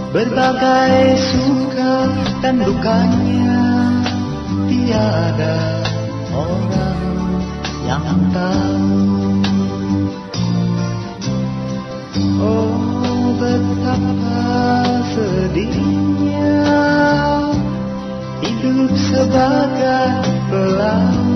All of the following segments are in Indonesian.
Berbagai suka dan dukanya, tiada orang yang tahu. Oh, betapa sedihnya hidup sebagai pelaut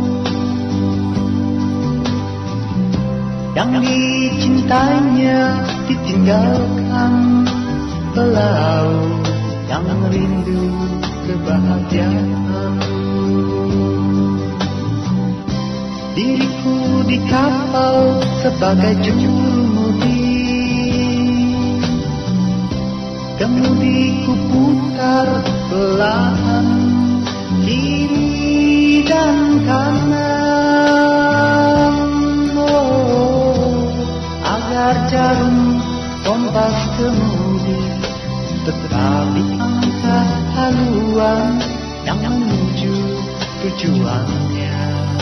yang dicintainya ditinggalkan, pelaut yang rindu kebahagiaan. Diriku di kapal sebagai jurumudi, kemudiku putar perlahan kiri dan kanan, oh, agar jarum kompas kemudi tetap di angka haluan yang menuju tujuannya.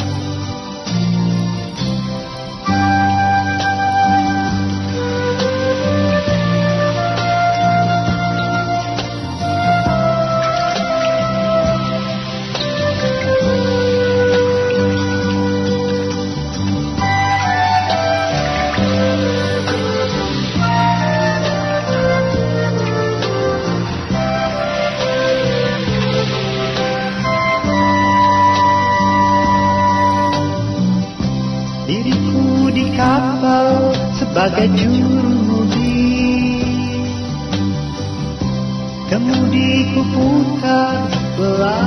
Diriku di kapal sebagai jurumudi, kemudiku putar belah